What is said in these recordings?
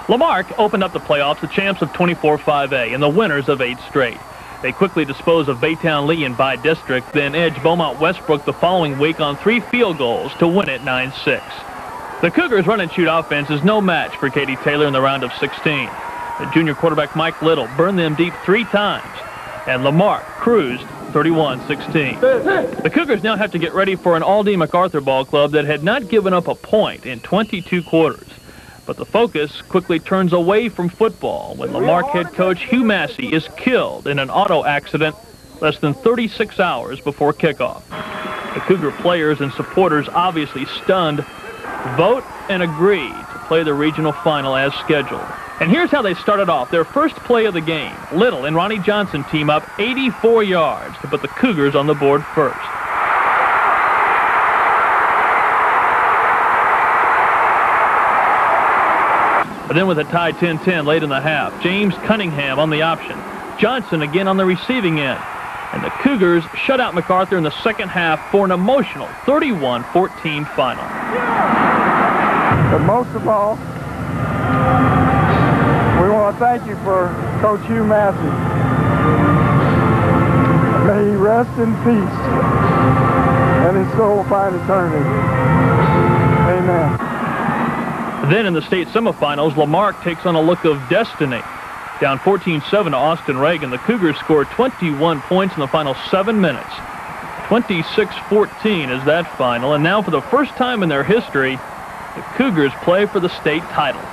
Marque opened up the playoffs, the champs of 24-5A and the winners of 8 straight. They quickly disposed of Baytown Lee in by district, then edged Beaumont Westbrook the following week on 3 field goals to win it 9-6. The Cougars' run-and-shoot offense is no match for Katie Taylor in the round of 16. The junior quarterback Mike Little burned them deep 3 times, and Marque cruised 31-16. The Cougars now have to get ready for an all-D MacArthur ball club that had not given up a point in 22 quarters. But the focus quickly turns away from football when Marque head coach Hugh Massey is killed in an auto accident less than 36 hours before kickoff. The Cougar players and supporters, obviously stunned, vote and agree to play the regional final as scheduled. And here's how they started off. Their first play of the game, Little and Ronnie Johnson team up 84 yards to put the Cougars on the board first. But then with a tie 10-10 late in the half, James Cunningham on the option, Johnson again on the receiving end, and the Cougars shut out MacArthur in the second half for an emotional 31-14 final. But most of all, we want to thank you for Coach Hugh Massey. May he rest in peace and his soul find eternity. Amen. Then in the state semifinals, Marque takes on a look of destiny. Down 14-7 to Austin Reagan, the Cougars scored 21 points in the final 7 minutes. 26-14 is that final, and now for the first time in their history, the Cougars play for the state title.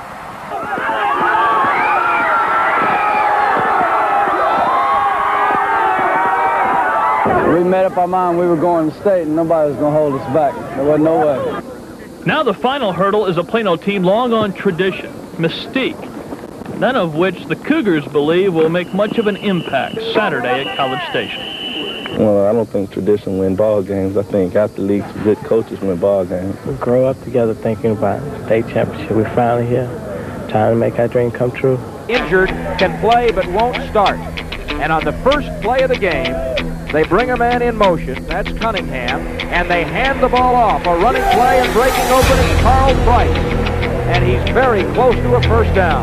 We made up our mind we were going to state and nobody was going to hold us back. There wasn't no way. Now the final hurdle is a Plano team long on tradition, mystique, none of which the Cougars believe will make much of an impact Saturday at College Station. Well, I don't think tradition win ball games. I think athletes, good coaches win ball games. We grow up together thinking about state championship. We're finally here, trying to make our dream come true. Injured, can play but won't start. And on the first play of the game, they bring a man in motion, that's Cunningham, and they hand the ball off. A running play and breaking open is Carl Price. And he's very close to a first down.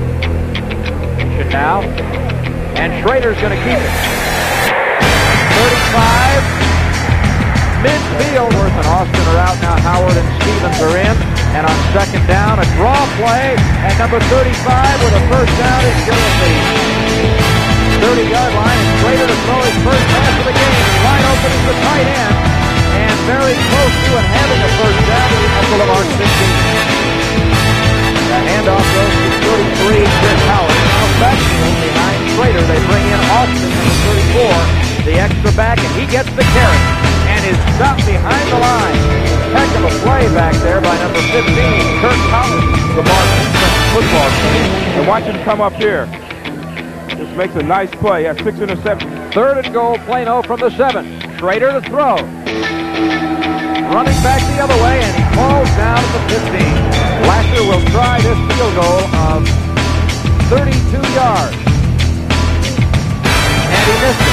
Now, and Schrader's going to keep it. 35, midfield. Worth and Austin are out now. Howard and Stevens are in. And on second down, a draw play. And number 35 with a first down is going to be 30-yard line. And Schrader to throw his first pass of the game. Wide open is the tight end. And very close to it having a first down at the Marque 16. The handoff goes to 33, Chris Howard. Backfield behind Schrader. They bring in Austin in the 34, the extra back, and he gets the carry and is stopped behind the line. Heck of a play back there by number 15, Kirk Collins, the Marque football team. And watch him come up here. Just makes a nice play. He has 6 interceptions. 3rd and goal, Plano from the 7. Schrader to throw. Running back the other way, and he falls down at the 15. Lasher will try this field goal of 32 yards. And he missed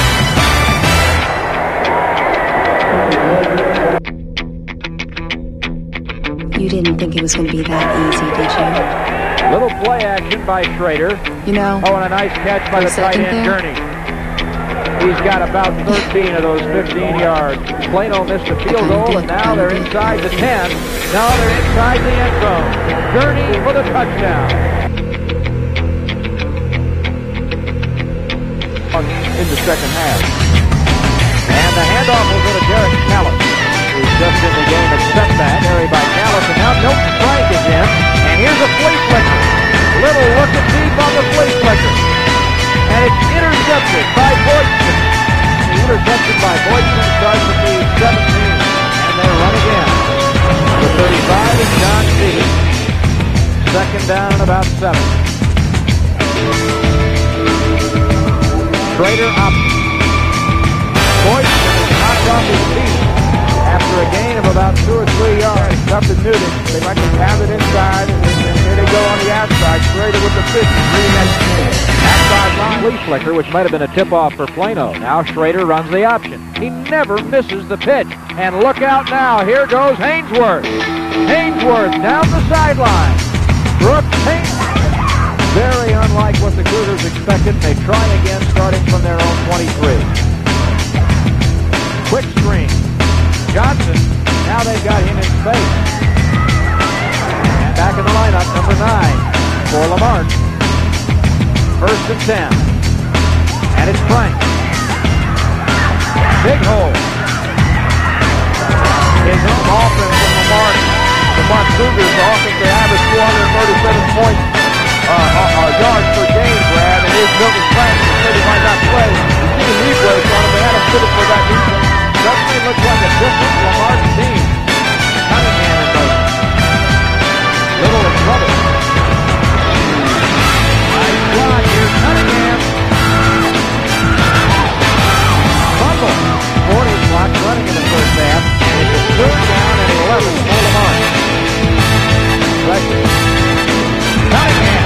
it. You didn't think it was going to be that easy, did you? Little play action by Schrader. You know. Oh, and a nice catch by the tight end, Gurney. He's got about 13 of those 15 yards. Plano missed a field goal, and now they're inside the 10. Now they're inside the end zone. Gurney for the touchdown. In the second half. And the handoff will go to Derek Callis, who's just in the game of setback. Carried by Callis, and now Milton Frank is in. And here's a flea flicker. Little looking deep on the flea flicker. And it's intercepted by Boydson. The interception by Boydson starts at the 17. And they run again. Number 35 is John Stevens. Second down and about 7. Schrader up. Boydson is knocked off his feet after a gain of about 2 or 3 yards. Tough to do this. They like to have it inside, and here they go on the outside. Schrader with the 50. Outside line flea flicker, which might have been a tip-off for Plano. Now Schrader runs the option. He never misses the pitch. And look out now. Here goes Hainsworth. Hainsworth down the sideline. Brooks Hainsworth. Very unlike what the Cougars expected. They try again, starting from their own 23. Quick screen. Johnson, now they've got him in space. And back in the lineup, number 9 for Lamarque. 1st and 10. And it's Frank. Big hole. His own offense from Lamarque. The Marque Cougars offensive average 437 points, yards per game, Brad, and here's Milton Frank, who said he might not play. You see the knee brace on him. They had him fitted for that defense. Suddenly looks like a different Lamarque team. Cunningham in motion. Little in trouble. Nice block. Here's Cunningham. Fumble. 40 blocks running in the first half. And it's a 3rd down and 11 for Lamarque. Cunningham.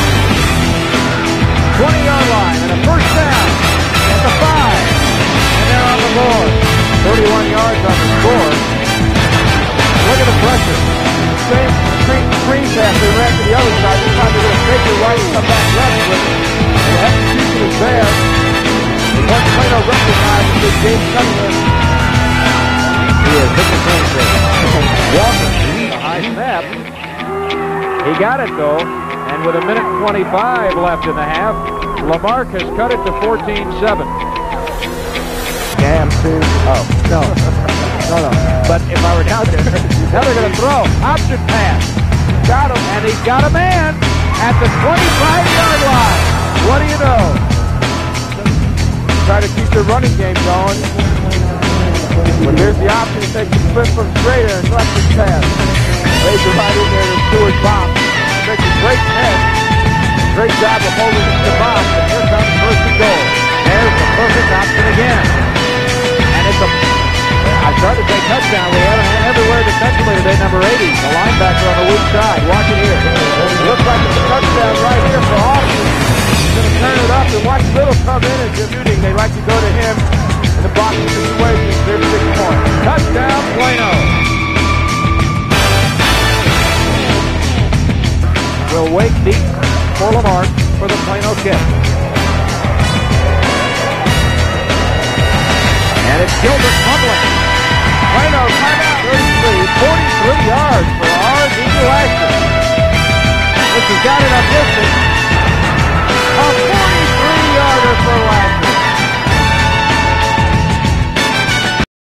20-yard line and a 1st down at the 5. And they're on the board. 31 yards on the score. Look at the pressure. Same screen pass they ran to the other side. This time they're going to take it right and come back left with it. And the execution is there. And once Plano recognizes this James Cunningham. He is. Look at the Walker. A high snap. He got it though. And with 1:25 left in the half, Lamarque has cut it to 14-7. Damn, too. Oh, no. No. But if I were down there, now they're going to throw. Option pass. Got him, and he's got a man at the 25-yard line. What do you know? Try to keep the running game going. But here's the option to take the split from Schrader and left his pass. Lays it right in there to Stewart Bob. Makes a great catch. Great job of holding it to Bob. And here comes 1st and goal. There's the perfect option again. And it's a... I started to say touchdown. We have him everywhere defensively today, number 80. The linebacker on the weak side. Watch it here. It looks like it's a touchdown right here for Austin. He's going to turn it up and watch Little come in and shooting. They like to go to him in the boxing situation. There's 6 points. Touchdown, Plano. Will wait deep for Lamarque for the Plano kick. And it's Gilbert fumbling. Plano timeout 43 yards for R.D. Lashley. This has got enough distance.